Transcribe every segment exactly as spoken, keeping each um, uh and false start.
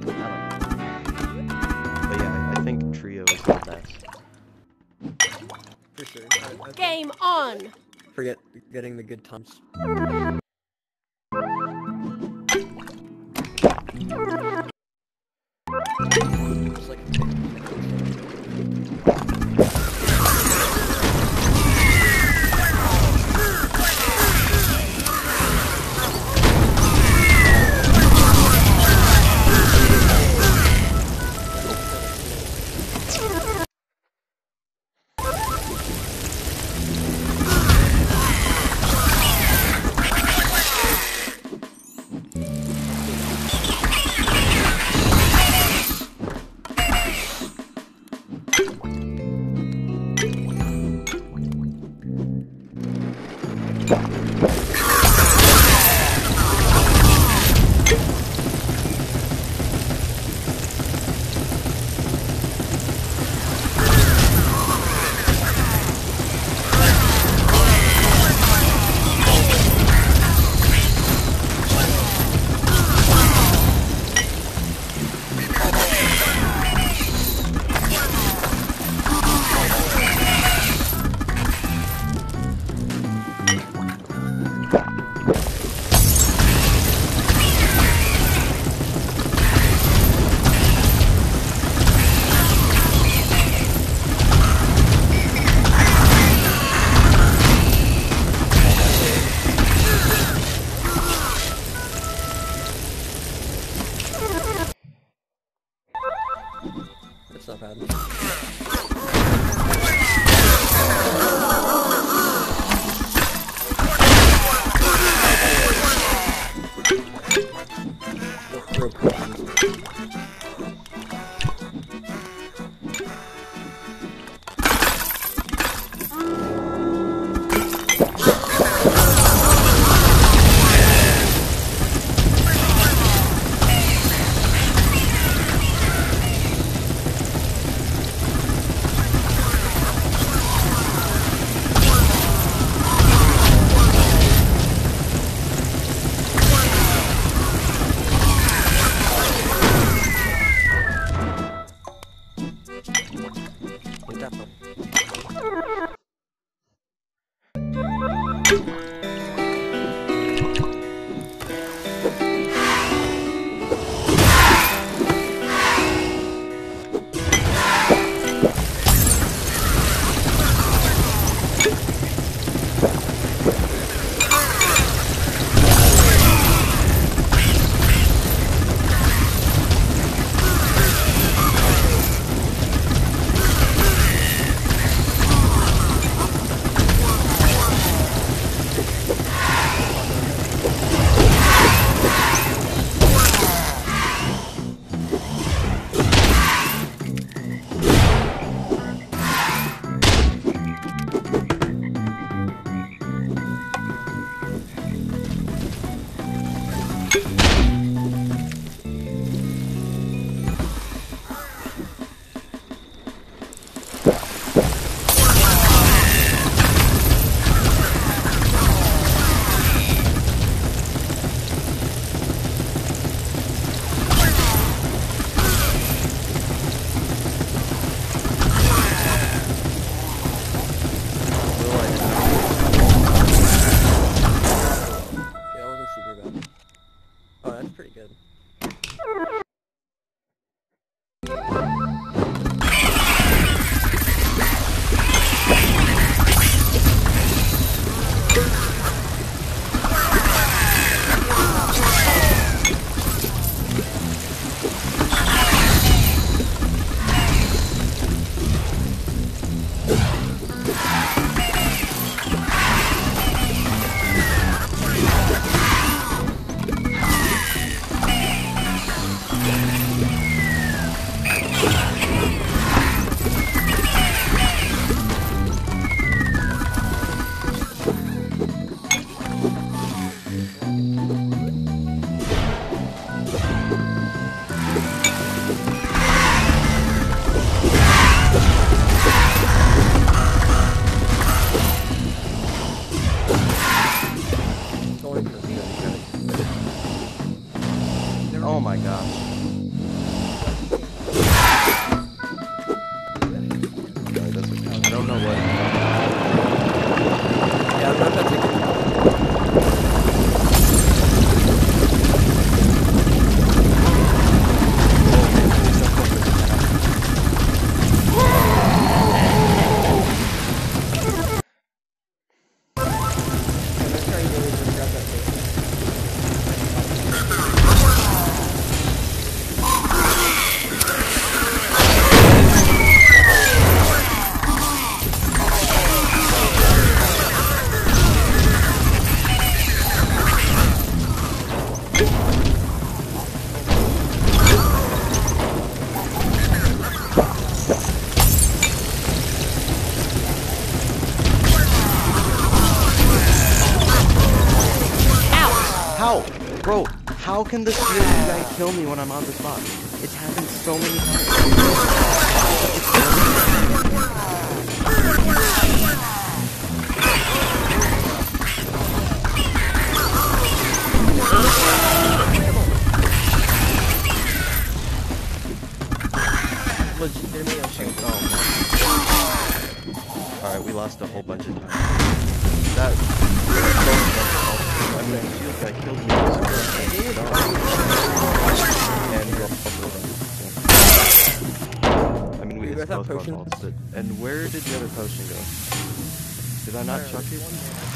But yeah, I think trio is the best. For sure. I, I Game on! forget getting the good times. Just like That's not bad. Throw potions. Oh my gosh. How can the shield guy kill me when I'm on the spot? It's happened so many times. Legitimately, I'm saying, Oh man. Alright, we lost a whole bunch of time. That... I mean, the shield guy killed me. And we also I mean, we You it's guys have both our potions? faults, but... And where did the other potion go? Did I not chuck it?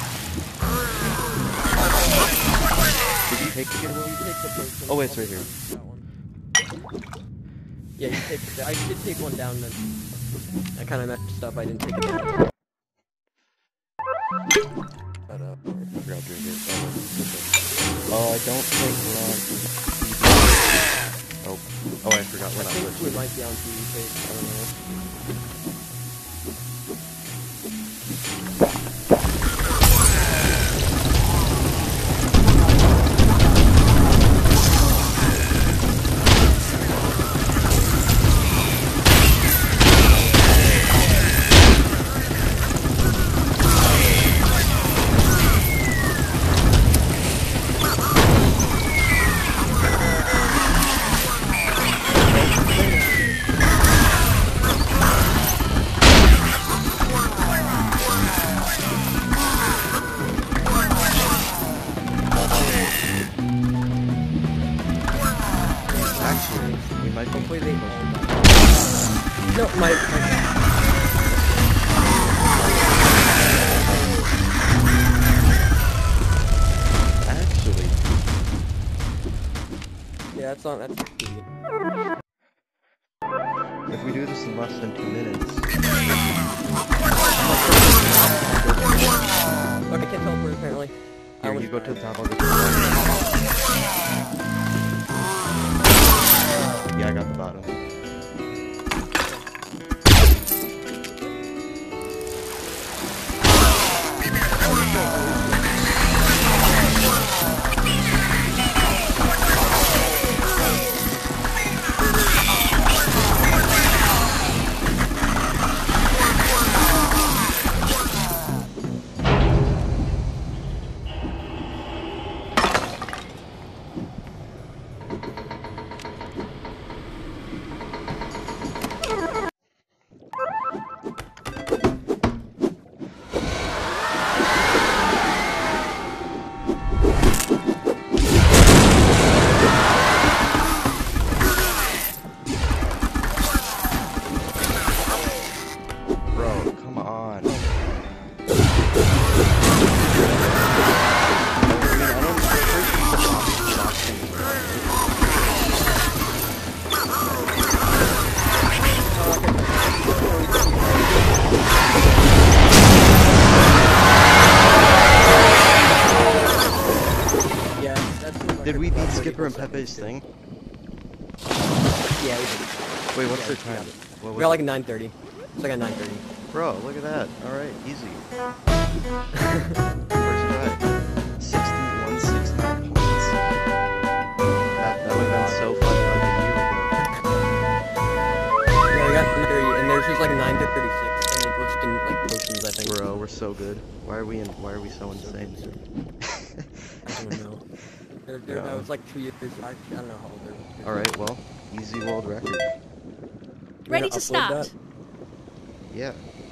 Did you take it? You take the potion. Oh wait, it's right here. That one. Yeah, you take the, I did take one down then. I kind of messed up, I didn't take it down. But, uh, I forgot to drink it. Oh, I don't think we're on... Oh, oh, I forgot we're I not think we switching. might be on T V page, I don't know. Actually, we might be... Hopefully they... No, my... Actually... Yeah, that's not... That's key. If we do this in less than two minutes... Okay, can't teleport apparently. Here, I you was go to the trying. top, I'll go to the bottom. Yeah, I got the bottom. Bro, come on. I mean, I don't... Yeah, that's... Did we beat Skipper and Pepe's thing? Yeah, we did. Wait, what's Yeah, their time? yeah. What We was got it? like a nine thirty. It's like a nine thirty. Bro, look at that. Alright, easy. First try. sixty-one sixty-nine points. That, that would have been so fun like a year ago. Yeah, we got nine thirty, and there's just like nine thirty-six, and they glitched in like potions, I think. Bro, we're so good. Why are we in, why are we so insane? I don't know. There, there, Yeah. That was like two years. Actually, I don't know how old they were. Alright, well, easy world record. You're Ready gonna to upload start. that? Yeah.